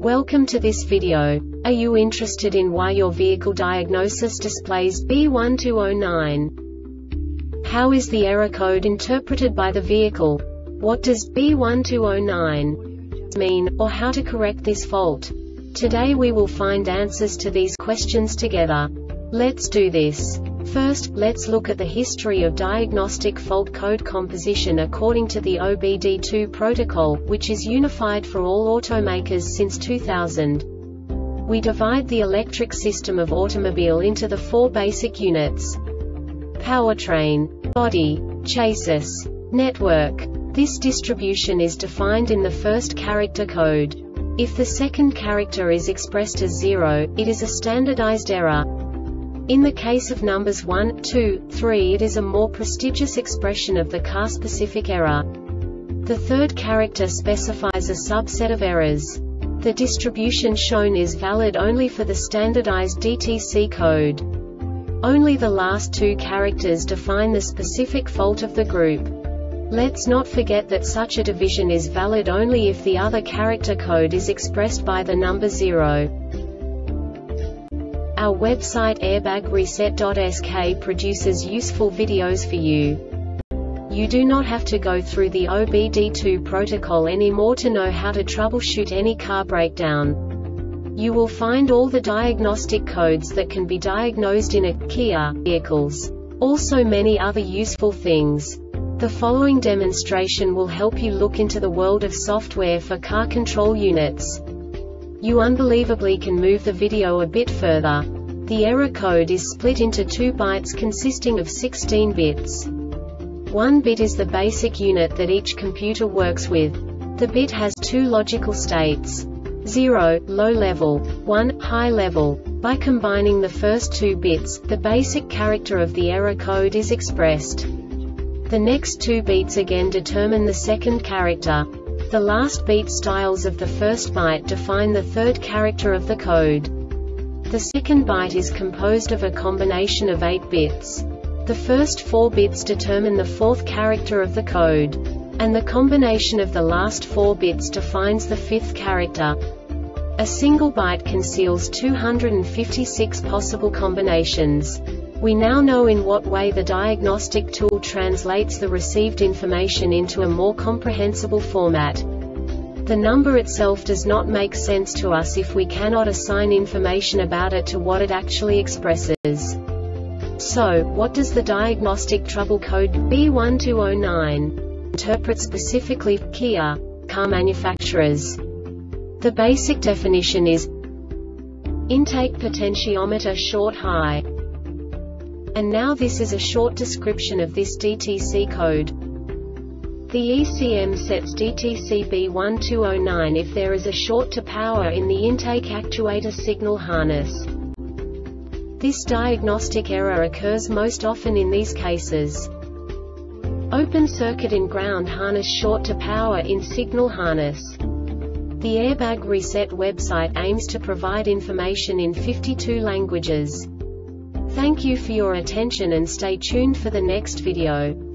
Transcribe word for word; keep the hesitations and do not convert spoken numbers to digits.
Welcome to this video. Are you interested in why your vehicle diagnosis displays B one two zero nine? How is the error code interpreted by the vehicle? What does B one two zero nine mean, or how to correct this fault? Today we will find answers to these questions together. Let's do this. First, let's look at the history of diagnostic fault code composition according to the O B D two protocol, which is unified for all automakers since two thousand. We divide the electric system of automobile into the four basic units: powertrain, body, chassis, network. This distribution is defined in the first character code. If the second character is expressed as zero, it is a standardized error. In the case of numbers one, two, three, it is a more prestigious expression of the car-specific error. The third character specifies a subset of errors. The distribution shown is valid only for the standardized D T C code. Only the last two characters define the specific fault of the group. Let's not forget that such a division is valid only if the other character code is expressed by the number zero. Our website airbag reset dot S K produces useful videos for you. You do not have to go through the O B D two protocol anymore to know how to troubleshoot any car breakdown. You will find all the diagnostic codes that can be diagnosed in a Kia vehicles. Also many other useful things. The following demonstration will help you look into the world of software for car control units. You unbelievably can move the video a bit further. The error code is split into two bytes consisting of sixteen bits. One bit is the basic unit that each computer works with. The bit has two logical states: zero, low level, one, high level. By combining the first two bits, the basic character of the error code is expressed. The next two beats again determine the second character. The last beat styles of the first byte define the third character of the code. The second byte is composed of a combination of eight bits. The first four bits determine the fourth character of the code. And the combination of the last four bits defines the fifth character. A single byte conceals two hundred fifty-six possible combinations. We now know in what way the diagnostic tool translates the received information into a more comprehensible format. The number itself does not make sense to us if we cannot assign information about it to what it actually expresses. So, what does the diagnostic trouble code B one two zero nine interpret specifically for Kia car manufacturers? The basic definition is intake potentiometer short high. And now this is a short description of this D T C code. The E C M sets D T C B one two zero nine if there is a short to power in the intake actuator signal harness. This diagnostic error occurs most often in these cases: open circuit in ground harness, short to power in signal harness. The Airbag Reset website aims to provide information in fifty-two languages. Thank you for your attention and stay tuned for the next video.